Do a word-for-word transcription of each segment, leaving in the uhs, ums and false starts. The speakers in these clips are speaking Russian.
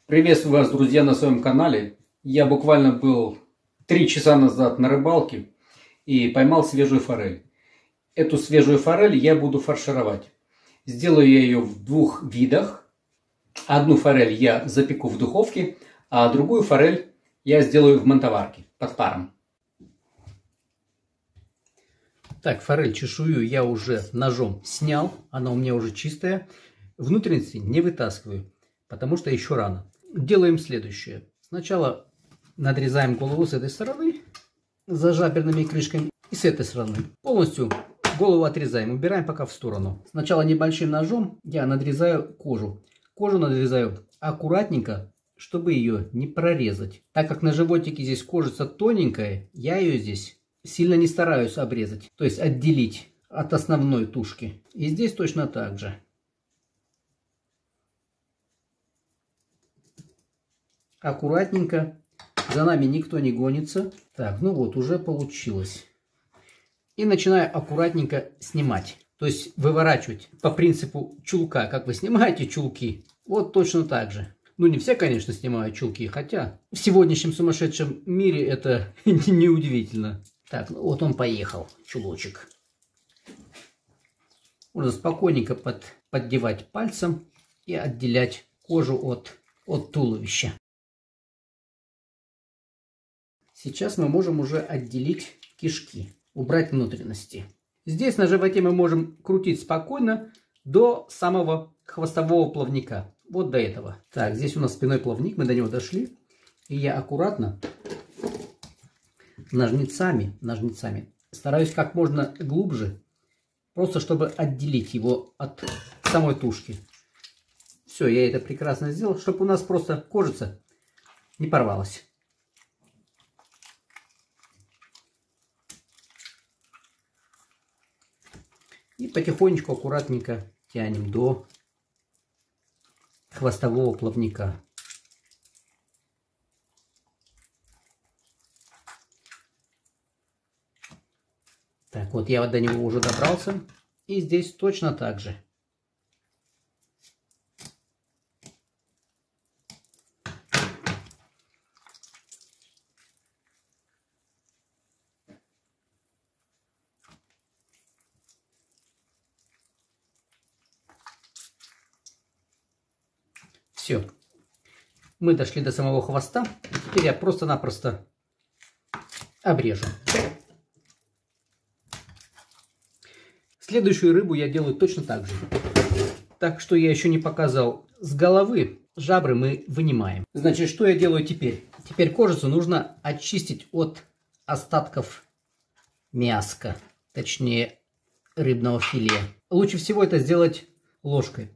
Приветствую вас, друзья, на своем канале. Я буквально был три часа назад на рыбалке и поймал свежую форель. Эту свежую форель я буду фаршировать. Сделаю я ее в двух видах. Одну форель я запеку в духовке, а другую форель я сделаю в мантоварке под паром. Так, форель чешую я уже ножом снял. Она у меня уже чистая. Внутренности не вытаскиваю, потому что еще рано. Делаем следующее. Сначала надрезаем голову с этой стороны за жаберными крышками и с этой стороны. Полностью голову отрезаем, убираем пока в сторону. Сначала небольшим ножом я надрезаю кожу. Кожу надрезаю аккуратненько, чтобы ее не прорезать. Так как на животике здесь кожица тоненькая, я ее здесь сильно не стараюсь обрезать. То есть отделить от основной тушки. И здесь точно так же. Аккуратненько. За нами никто не гонится. Так, ну вот, уже получилось. И начинаю аккуратненько снимать. То есть выворачивать по принципу чулка. Как вы снимаете чулки, вот точно так же. Ну, не все, конечно, снимают чулки. Хотя в сегодняшнем сумасшедшем мире это неудивительно. Так, ну вот он поехал, чулочек. Можно спокойненько под, поддевать пальцем и отделять кожу от, от туловища. Сейчас мы можем уже отделить кишки, убрать внутренности. Здесь на животе мы можем крутить спокойно до самого хвостового плавника. Вот до этого. Так, здесь у нас спинной плавник, мы до него дошли. И я аккуратно ножницами, ножницами стараюсь как можно глубже, просто чтобы отделить его от самой тушки. Все, я это прекрасно сделал, чтобы у нас просто кожица не порвалась. И потихонечку, аккуратненько тянем до хвостового плавника. Так, вот я до него уже добрался. И здесь точно так же. Все. Мы дошли до самого хвоста. Теперь я просто-напросто обрежу. Следующую рыбу я делаю точно так же. Так что я еще не показал. С головы жабры мы вынимаем. Значит, что я делаю теперь? Теперь кожицу нужно очистить от остатков мяска. Точнее, рыбного филе. Лучше всего это сделать ложкой.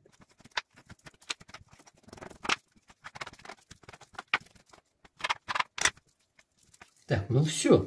Так, ну все.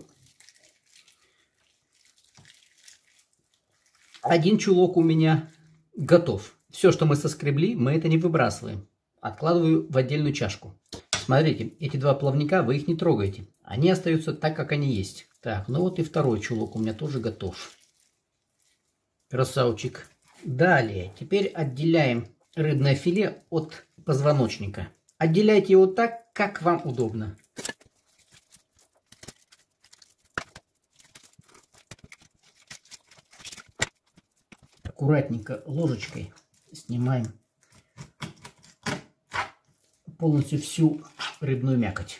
Один чулок у меня готов. Все, что мы соскребли, мы это не выбрасываем. Откладываю в отдельную чашку. Смотрите, эти два плавника, вы их не трогаете. Они остаются так, как они есть. Так, ну вот и второй чулок у меня тоже готов. Красавчик. Далее, теперь отделяем рыбное филе от позвоночника. Отделяйте его так, как вам удобно. Аккуратненько ложечкой снимаем полностью всю рыбную мякоть.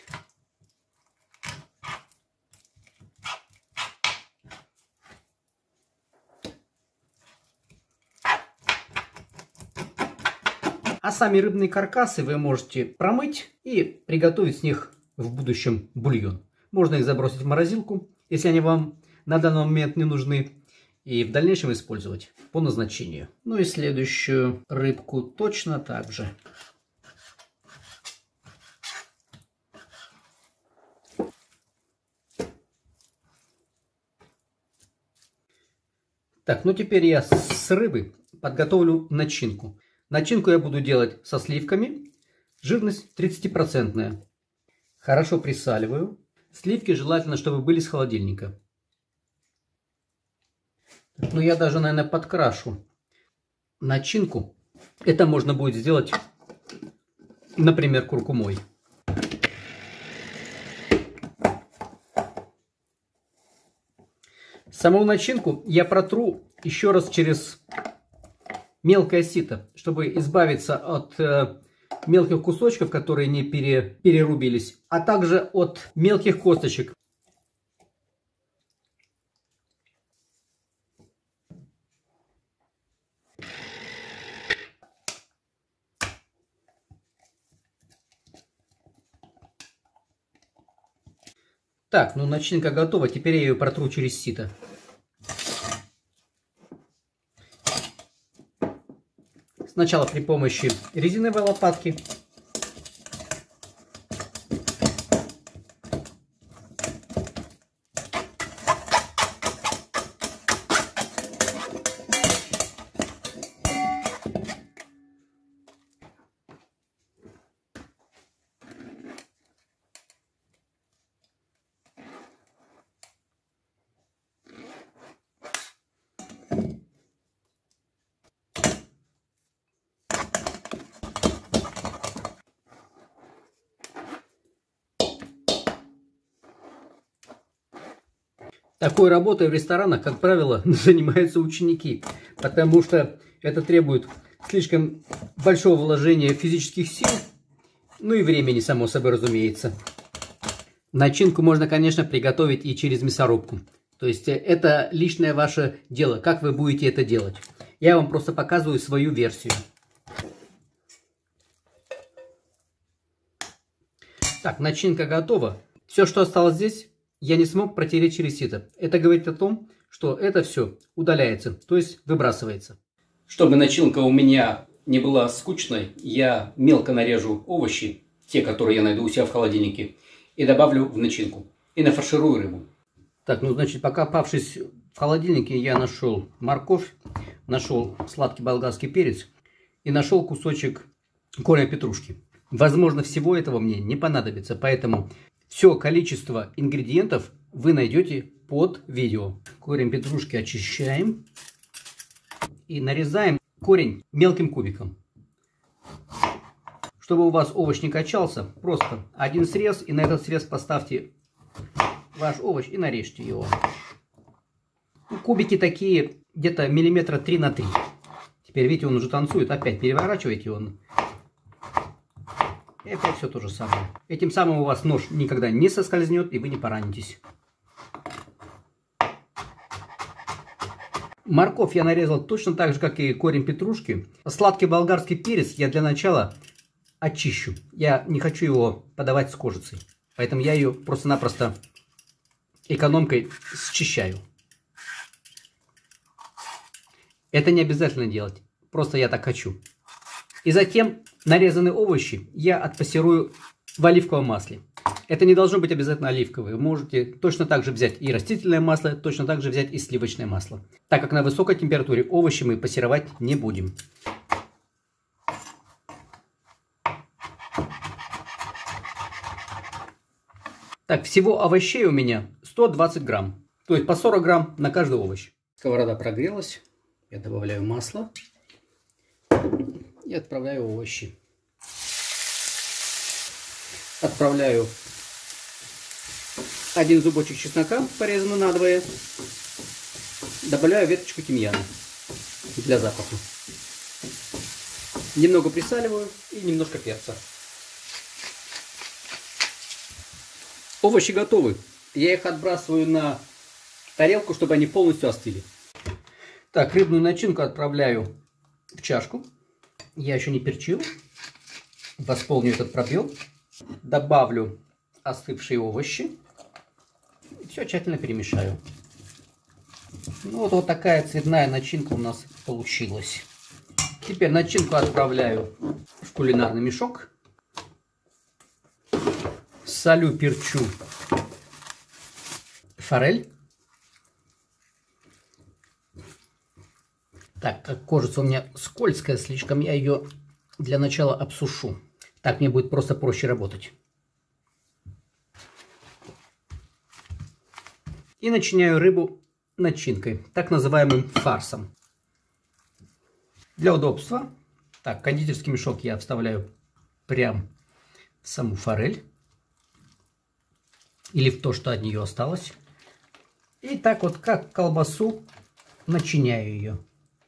А сами рыбные каркасы вы можете промыть и приготовить с них в будущем бульон. Можно их забросить в морозилку, если они вам на данный момент не нужны, и в дальнейшем использовать по назначению. Ну и следующую рыбку точно так же. Так, ну теперь я с рыбы подготовлю начинку. Начинку я буду делать со сливками. Жирность тридцатипроцентная. Хорошо присаливаю. Сливки желательно, чтобы были с холодильника. Ну, я даже, наверное, подкрашу начинку. Это можно будет сделать например, куркумой. Саму начинку я протру еще раз через мелкое сито, чтобы избавиться от э, мелких кусочков, которые не пере, перерубились, а также от мелких косточек. Так, ну начинка готова, теперь я ее протру через сито. Сначала при помощи резиновой лопатки. Такой работой в ресторанах, как правило, занимаются ученики, потому что это требует слишком большого вложения физических сил, ну и времени, само собой разумеется. Начинку можно, конечно, приготовить и через мясорубку. То есть это личное ваше дело, как вы будете это делать. Я вам просто показываю свою версию. Так, начинка готова. Все, что осталось здесь, я не смог протереть через сито. Это говорит о том, что это все удаляется, то есть выбрасывается. Чтобы начинка у меня не была скучной, я мелко нарежу овощи, те, которые я найду у себя в холодильнике, и добавлю в начинку. И нафарширую рыбу. Так, ну значит, покопавшись в холодильнике, я нашел морковь, нашел сладкий болгарский перец и нашел кусочек корня петрушки. Возможно, всего этого мне не понадобится, поэтому все количество ингредиентов вы найдете под видео. Корень петрушки очищаем и нарезаем корень мелким кубиком. Чтобы у вас овощ не качался, просто один срез, и на этот срез поставьте ваш овощ и нарежьте его. Кубики такие где-то миллиметра три на три. Теперь видите, он уже танцует. Опять переворачиваете он. И опять все то же самое. Этим самым у вас нож никогда не соскользнет, и вы не поранитесь. Морковь я нарезал точно так же, как и корень петрушки. Сладкий болгарский перец я для начала очищу. Я не хочу его подавать с кожицей. Поэтому я ее просто-напросто экономкой счищаю. Это не обязательно делать. Просто я так хочу. И затем нарезанные овощи я отпассерую в оливковом масле. Это не должно быть обязательно оливковое. Вы можете точно так же взять и растительное масло, точно так же взять и сливочное масло. Так как на высокой температуре овощи мы пассеровать не будем. Так, всего овощей у меня сто двадцать грамм. То есть по сорок грамм на каждый овощ. Сковорода прогрелась. Я добавляю масло. И отправляю овощи. Отправляю один зубочек чеснока, порезанный надвое. Добавляю веточку тимьяна для запаха. Немного присаливаю и немножко перца. Овощи готовы. Я их отбрасываю на тарелку, чтобы они полностью остыли. Так, рыбную начинку отправляю в чашку. Я еще не перчил. Восполню этот пробел. Добавлю остывшие овощи. Все тщательно перемешаю. Ну, вот, вот такая цветная начинка у нас получилась. Теперь начинку отправляю в кулинарный мешок. Солю, перчу форель. Так, как кожица у меня скользкая слишком, я ее для начала обсушу. Так мне будет просто проще работать. И начиняю рыбу начинкой, так называемым фарсом. Для удобства, так, кондитерский мешок я вставляю прям в саму форель. Или в то, что от нее осталось. И так вот, как колбасу, начиняю ее.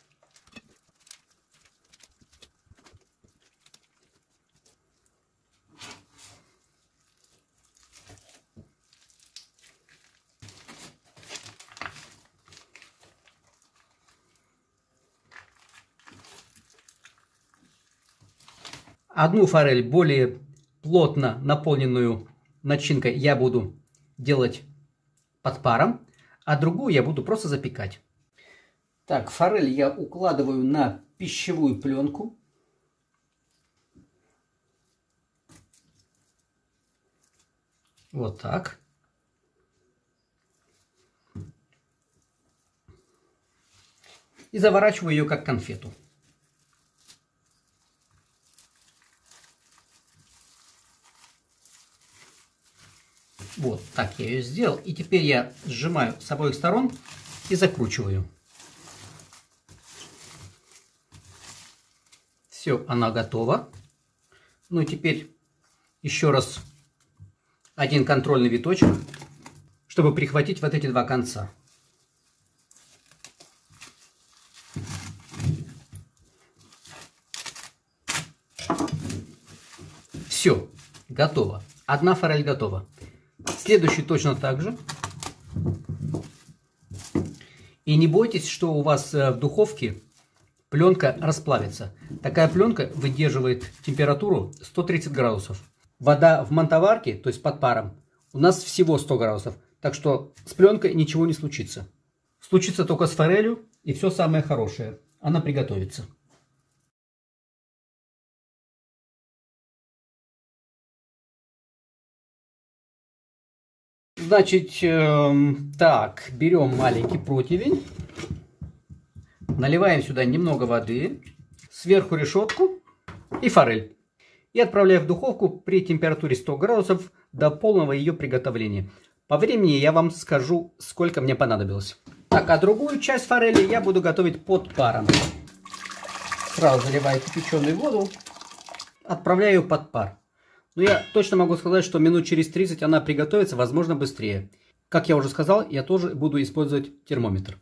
Одну форель более плотно наполненную начинкой я буду делать под паром, а другую я буду просто запекать. Так, форель я укладываю на пищевую пленку. Вот так. И заворачиваю ее как конфету. Вот так я ее сделал. И теперь я сжимаю с обоих сторон и закручиваю. Все, она готова. Ну и теперь еще раз один контрольный виточек, чтобы прихватить вот эти два конца. Все, готово. Одна форель готова. Следующий точно так же. И не бойтесь, что у вас в духовке пленка расплавится. Такая пленка выдерживает температуру сто тридцать градусов. Вода в мантоварке, то есть под паром, у нас всего сто градусов. Так что с пленкой ничего не случится. Случится только с форелью, и все самое хорошее. Она приготовится. Значит, э, так, берем маленький противень, наливаем сюда немного воды, сверху решетку и форель. И отправляю в духовку при температуре сто градусов до полного ее приготовления. По времени я вам скажу, сколько мне понадобилось. Так, а другую часть форели я буду готовить под паром. Сразу заливаю кипяченую воду, отправляю под пар. Но я точно могу сказать, что минут через тридцать она приготовится, возможно, быстрее. Как я уже сказал, я тоже буду использовать термометр.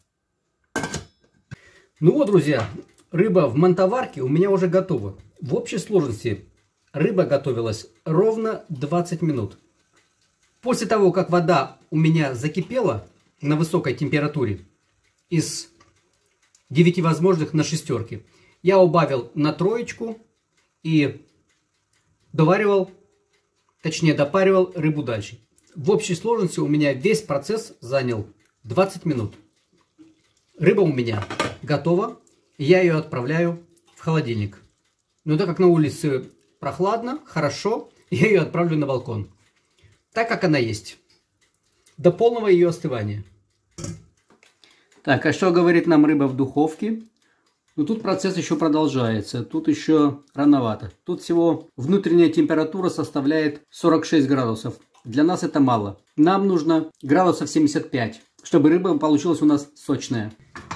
Ну вот, друзья, рыба в мантоварке у меня уже готова. В общей сложности рыба готовилась ровно двадцать минут. После того, как вода у меня закипела на высокой температуре, из девяти возможных на шестерки, я убавил на троечку и доваривал, точнее допаривал рыбу дальше. В общей сложности у меня весь процесс занял двадцать минут. Рыба у меня готова, и я ее отправляю в холодильник. Но так как на улице прохладно, хорошо, я ее отправлю на балкон. Так как она есть. До полного ее остывания. Так, а что говорит нам рыба в духовке? Ну, тут процесс еще продолжается. Тут еще рановато. Тут всего внутренняя температура составляет сорок шесть градусов. Для нас это мало. Нам нужно градусов семьдесят пять, чтобы рыба получилась у нас сочная.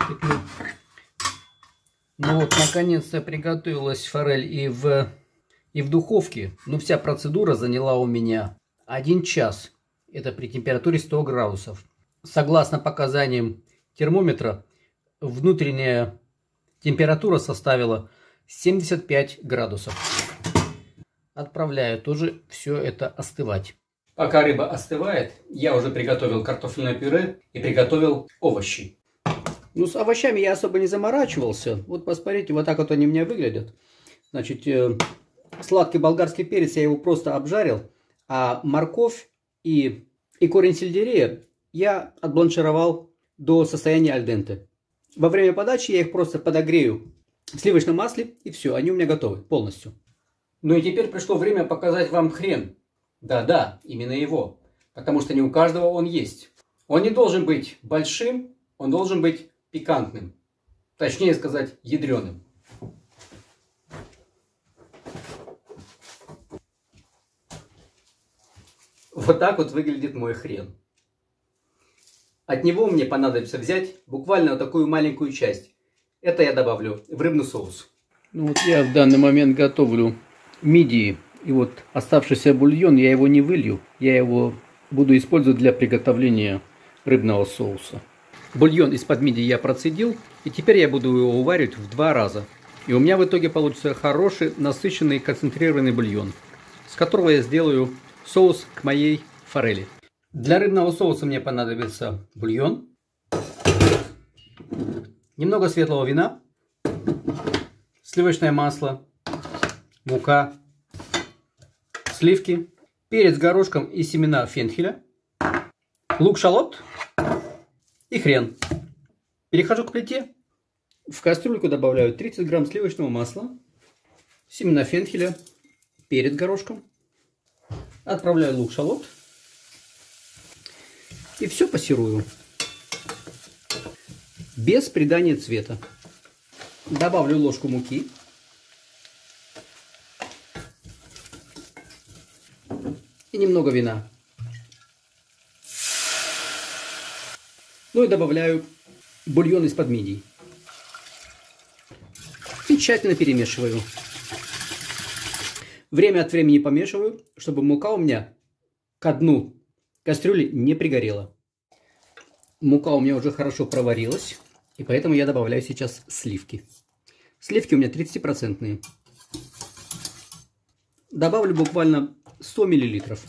Ну вот, наконец-то приготовилась форель и в, и в духовке. Ну, вся процедура заняла у меня один час. Это при температуре сто градусов. Согласно показаниям термометра, внутренняя температура составила семьдесят пять градусов. Отправляю тоже все это остывать. Пока рыба остывает, я уже приготовил картофельное пюре и приготовил овощи. Ну, с овощами я особо не заморачивался. Вот посмотрите, вот так вот они у меня выглядят. Значит, э, сладкий болгарский перец я его просто обжарил, а морковь и, и корень сельдерея я отбланшировал до состояния аль-денте. Во время подачи я их просто подогрею в сливочном масле, и все, они у меня готовы полностью. Ну и теперь пришло время показать вам хрен. Да-да, именно его. Потому что не у каждого он есть. Он не должен быть большим, он должен быть пикантным. Точнее сказать, ядреным. Вот так вот выглядит мой хрен. От него мне понадобится взять буквально вот такую маленькую часть. Это я добавлю в рыбный соус. Ну вот я в данный момент готовлю мидии И вот оставшийся бульон, я его не вылью, я его буду использовать для приготовления рыбного соуса. Бульон из-под мидии я процедил, и теперь я буду его уваривать в два раза. И у меня в итоге получится хороший, насыщенный, концентрированный бульон, с которого я сделаю соус к моей форели. Для рыбного соуса мне понадобится бульон, немного светлого вина, сливочное масло, мука, сливки, перец горошком и семена фенхеля, лук-шалот и хрен. Перехожу к плите. В кастрюльку добавляю тридцать грамм сливочного масла, семена фенхеля, перец горошком. Отправляю лук-шалот. И все пассерую. Без придания цвета. Добавлю ложку муки. И немного вина. Ну и добавляю бульон из-под мидий. И тщательно перемешиваю. Время от времени помешиваю, чтобы мука у меня ко дну кастрюли не пригорела. Мука у меня уже хорошо проварилась, и поэтому я добавляю сейчас сливки. Сливки у меня тридцатипроцентные. Добавлю буквально сто миллилитров.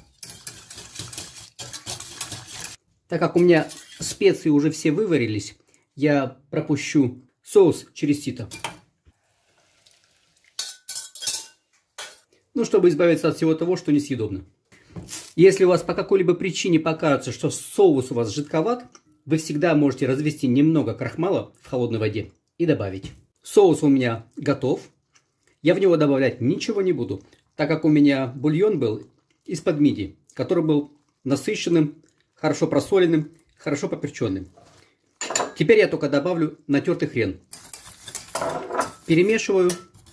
Так как у меня специи уже все выварились, я пропущу соус через сито. Ну, чтобы избавиться от всего того, что несъедобно. Если у вас по какой-либо причине покажется, что соус у вас жидковат, вы всегда можете развести немного крахмала в холодной воде и добавить. Соус у меня готов. Я в него добавлять ничего не буду, так как у меня бульон был из-под мидий, который был насыщенным, хорошо просоленным, хорошо поперченным. Теперь я только добавлю натертый хрен. Перемешиваю.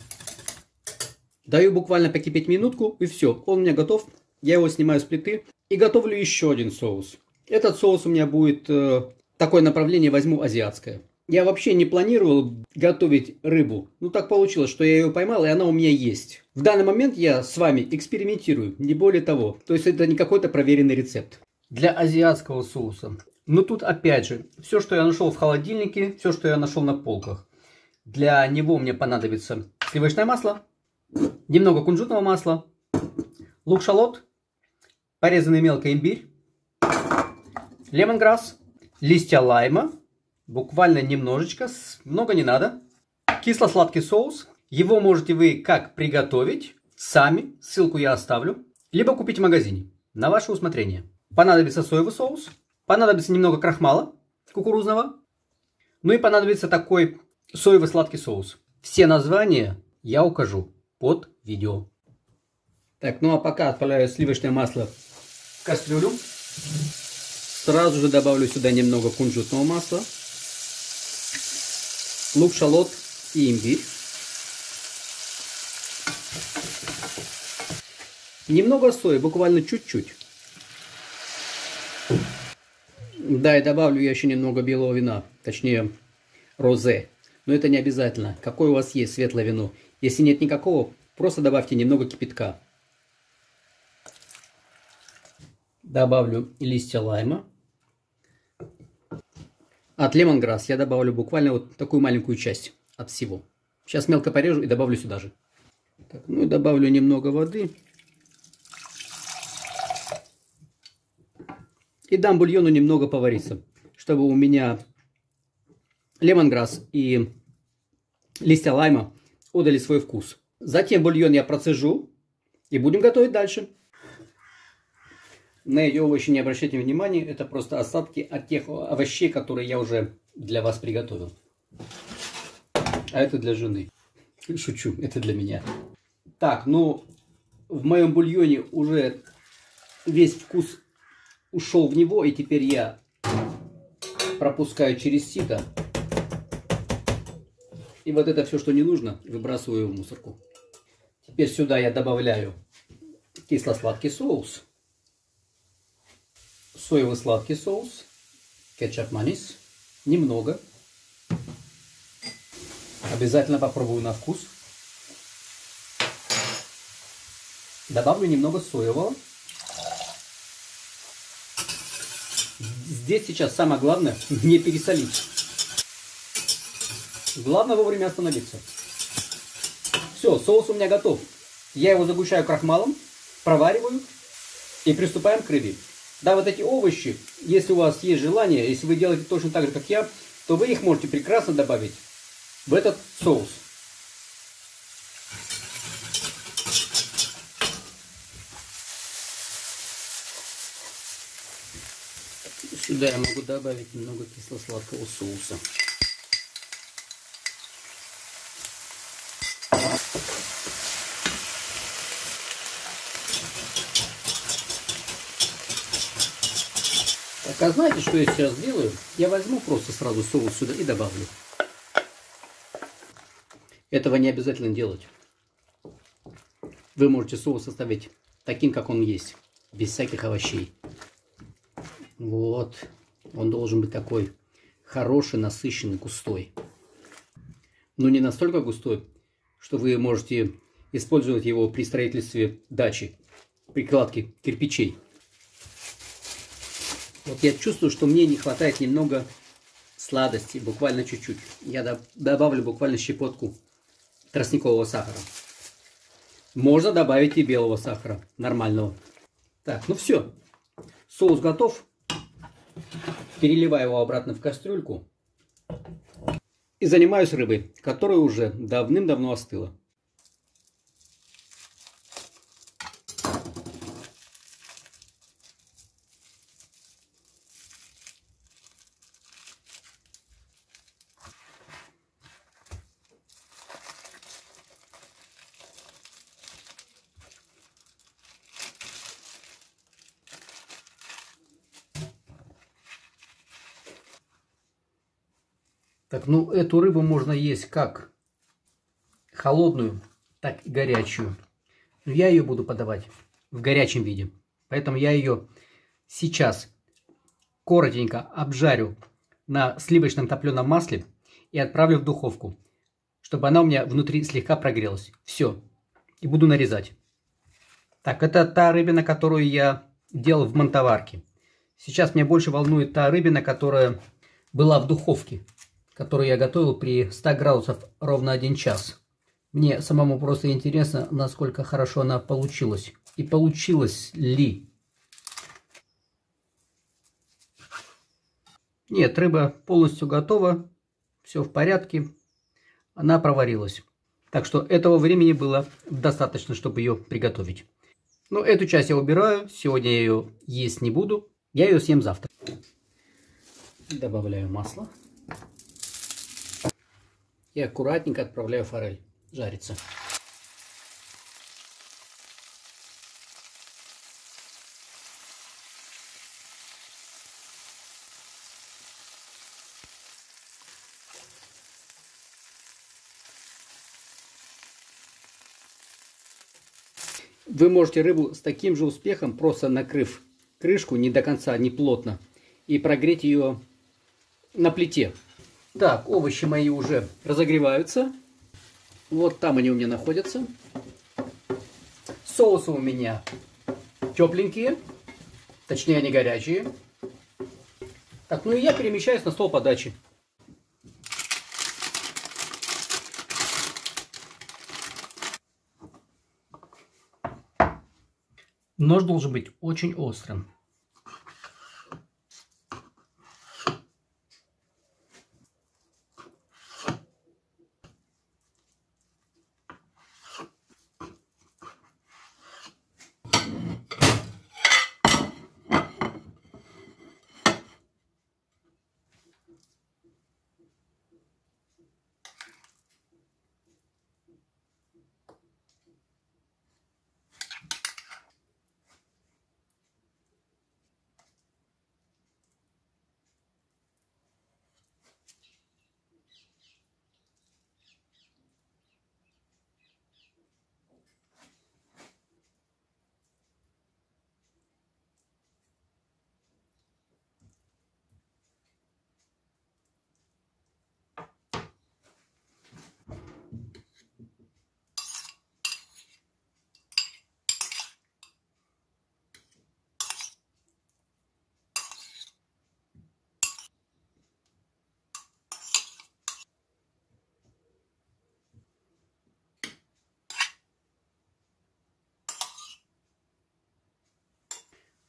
Даю буквально покипеть минутку, и все, он у меня готов. Я его снимаю с плиты и готовлю еще один соус. Этот соус у меня будет, э, такое направление возьму азиатское. Я вообще не планировал готовить рыбу. Ну так получилось, что я ее поймал, и она у меня есть. В данный момент я с вами экспериментирую, не более того. То есть это не какой-то проверенный рецепт. Для азиатского соуса. Ну тут опять же, все, что я нашел в холодильнике, все, что я нашел на полках. Для него мне понадобится сливочное масло, немного кунжутного масла, лук-шалот, порезанный мелко имбирь, лемонграсс, листья лайма, буквально немножечко, много не надо, кисло-сладкий соус. Его можете вы как приготовить сами, ссылку я оставлю, либо купить в магазине, на ваше усмотрение. Понадобится соевый соус, понадобится немного крахмала кукурузного, ну и понадобится такой соевый сладкий соус. Все названия я укажу под видео. Так, ну а пока отправляю сливочное масло в кастрюлю. Сразу же добавлю сюда немного кунжутного масла, лук, шалот и имбирь. Немного сои, буквально чуть-чуть. Да, и добавлю я еще немного белого вина, точнее розе. Но это не обязательно. Какое у вас есть светлое вино. Если нет никакого, просто добавьте немного кипятка. Добавлю листья лайма. От лемонграсс я добавлю буквально вот такую маленькую часть от всего. Сейчас мелко порежу и добавлю сюда же. Так, ну и добавлю немного воды. И дам бульону немного повариться, чтобы у меня лемонграсс и листья лайма отдали свой вкус. Затем бульон я процежу и будем готовить дальше. На эти овощи не обращайте внимания, это просто остатки от тех овощей, которые я уже для вас приготовил. А это для жены. Шучу, это для меня. Так, ну в моем бульоне уже весь вкус ушел в него, и теперь я пропускаю через сито. И вот это все, что не нужно, выбрасываю в мусорку. Теперь сюда я добавляю кисло-сладкий соус, соевый сладкий соус, кетчуп майонез, немного. Обязательно попробую на вкус. Добавлю немного соевого. Здесь сейчас самое главное не пересолить. Главное вовремя остановиться. Все, соус у меня готов. Я его загущаю крахмалом, провариваю и приступаем к рыбе. Да, вот эти овощи, если у вас есть желание, если вы делаете точно так же, как я, то вы их можете прекрасно добавить в этот соус. Сюда я могу добавить немного кисло-сладкого соуса. Так, а знаете, что я сейчас сделаю? Я возьму просто сразу соус сюда и добавлю. Этого не обязательно делать. Вы можете соус оставить таким, как он есть, без всяких овощей. Вот, он должен быть такой хороший, насыщенный, густой. Но не настолько густой, что вы можете использовать его при строительстве дачи, при кладке кирпичей. Вот я чувствую, что мне не хватает немного сладости, буквально чуть-чуть. Я добавлю буквально щепотку тростникового сахара. Можно добавить и белого сахара, нормального. Так, ну все, соус готов. Переливаю его обратно в кастрюльку и занимаюсь рыбой, которая уже давным-давно остыла. Так, ну эту рыбу можно есть как холодную, так и горячую. Но я ее буду подавать в горячем виде. Поэтому я ее сейчас коротенько обжарю на сливочном топленом масле и отправлю в духовку, чтобы она у меня внутри слегка прогрелась. Все. И буду нарезать. Так, это та рыбина, которую я делал в мантоварке. Сейчас меня больше волнует та рыбина, которая была в духовке, которую я готовил при ста градусах ровно один час. Мне самому просто интересно, насколько хорошо она получилась. И получилось ли. Нет, рыба полностью готова. Все в порядке. Она проварилась. Так что этого времени было достаточно, чтобы ее приготовить. Но эту часть я убираю. Сегодня я ее есть не буду. Я ее съем завтра. Добавляю масло. И аккуратненько отправляю форель жариться. Вы можете рыбу с таким же успехом, просто накрыв крышку не до конца, не плотно, и прогреть ее на плите. Так, овощи мои уже разогреваются. Вот там они у меня находятся. Соусы у меня тепленькие, точнее они горячие. Так, ну и я перемещаюсь на стол подачи. Нож должен быть очень острым.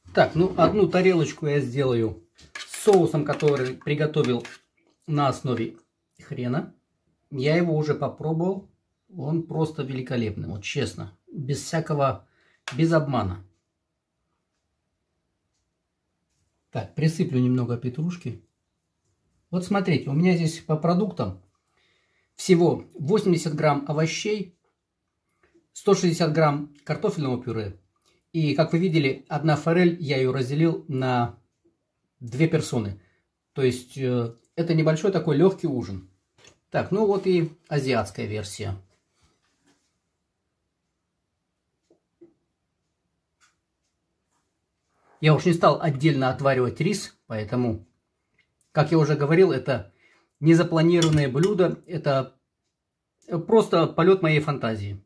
Так, ну одну тарелочку я сделаю с соусом, который приготовил на основе хрена. Я его уже попробовал. Он просто великолепный, вот честно. Без всякого, без обмана. Так, присыплю немного петрушки. Вот смотрите, у меня здесь по продуктам всего восемьдесят грамм овощей, сто шестьдесят грамм картофельного пюре. И, как вы видели, одна форель, я ее разделил на две персоны. То есть, э, это небольшой такой легкий ужин. Так, ну вот и азиатская версия. Я уж не стал отдельно отваривать рис, поэтому, как я уже говорил, это незапланированное блюдо. Это просто полет моей фантазии.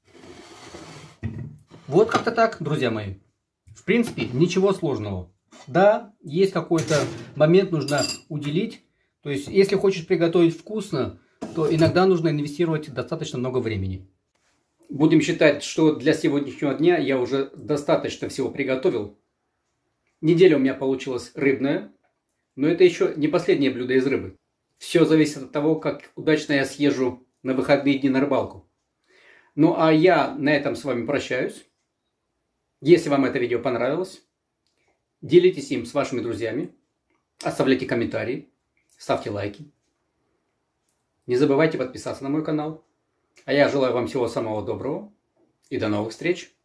Вот как-то так, друзья мои. В принципе, ничего сложного. Да, есть какой-то момент, нужно уделить. То есть, если хочешь приготовить вкусно, то иногда нужно инвестировать достаточно много времени. Будем считать, что для сегодняшнего дня я уже достаточно всего приготовил. Неделя у меня получилась рыбная, но это еще не последнее блюдо из рыбы. Все зависит от того, как удачно я съезжу на выходные дни на рыбалку. Ну а я на этом с вами прощаюсь. Если вам это видео понравилось, делитесь им с вашими друзьями, оставляйте комментарии, ставьте лайки. Не забывайте подписаться на мой канал. А я желаю вам всего самого доброго и до новых встреч!